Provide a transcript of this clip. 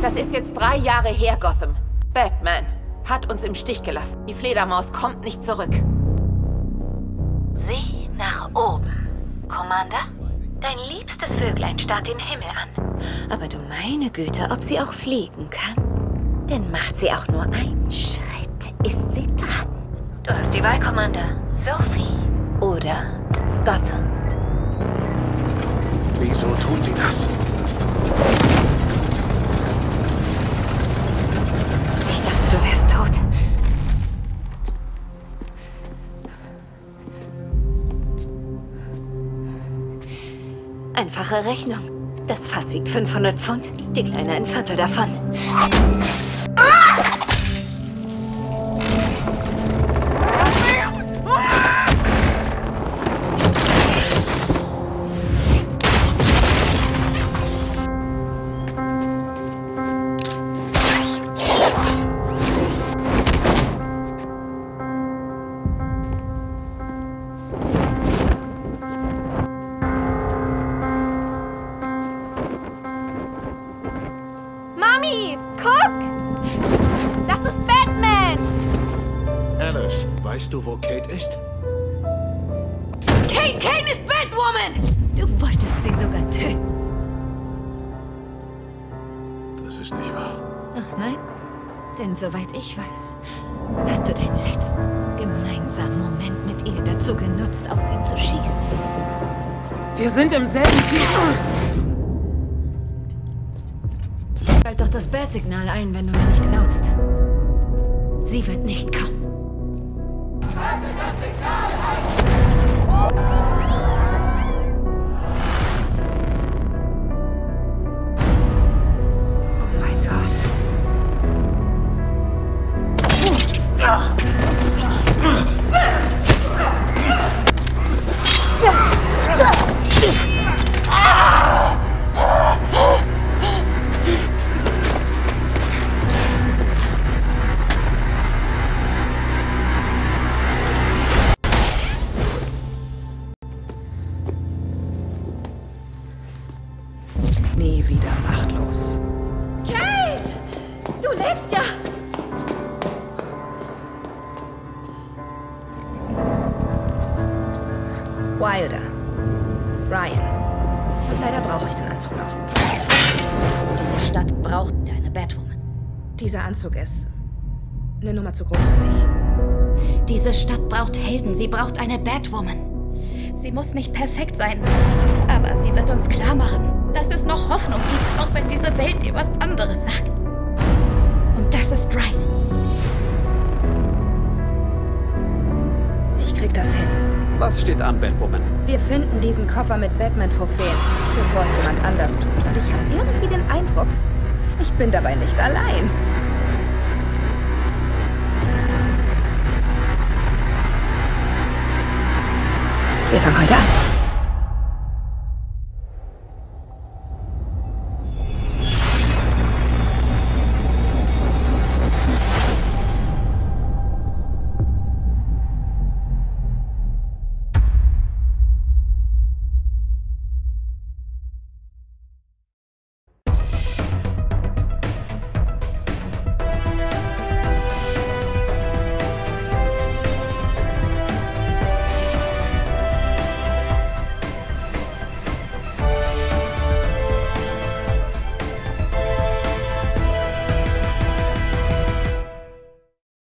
Das ist jetzt 3 Jahre her, Gotham. Batman hat uns im Stich gelassen. Die Fledermaus kommt nicht zurück. Sieh nach oben, Commander. Dein liebstes Vöglein starrt den Himmel an. Aber du meine Güte, ob sie auch fliegen kann. Denn macht sie auch nur einen Schritt, ist sie dran. Du hast die Wahl, Commander. Sophie oder Gotham. Wieso tun sie das? Ich dachte, du wärst tot. Einfache Rechnung. Das Fass wiegt 500 Pfund, die Kleine ein Viertel davon. Mami, guck! Das ist Batman! Alice, weißt du, wo Kate ist? Kate ist Batwoman! Du wolltest sie sogar töten. Das ist nicht wahr. Ach nein? Denn soweit ich weiß, hast du deinen letzten gemeinsamen Moment mit ihr dazu genutzt, auf sie zu schießen. Wir sind im selben Team. Schalt doch das Bat-Signal ein, wenn du mir nicht glaubst. Sie wird nicht kommen. Oh mein Gott. Nie wieder machtlos. Kate! Du lebst ja! Wilder. Ryan. Und leider brauche ich den Anzug noch. Diese Stadt braucht eine Batwoman. Dieser Anzug ist eine Nummer zu groß für mich. Diese Stadt braucht Helden. Sie braucht eine Batwoman. Sie muss nicht perfekt sein, aber sie wird uns klar machen, dass es noch Hoffnung gibt, auch wenn diese Welt dir was anderes sagt. Und das ist Ryan. Ich krieg das hin. Was steht an, Batwoman? Wir finden diesen Koffer mit Batman-Trophäen, bevor es jemand anders tut. Und ich habe irgendwie den Eindruck, ich bin dabei nicht allein. Wir fangen heute an.